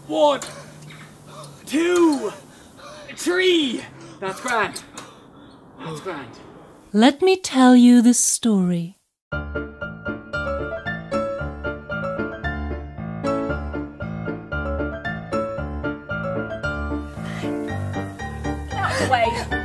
1, 2, 3. That's grand. That's grand. Let me tell you the story. Out of the way.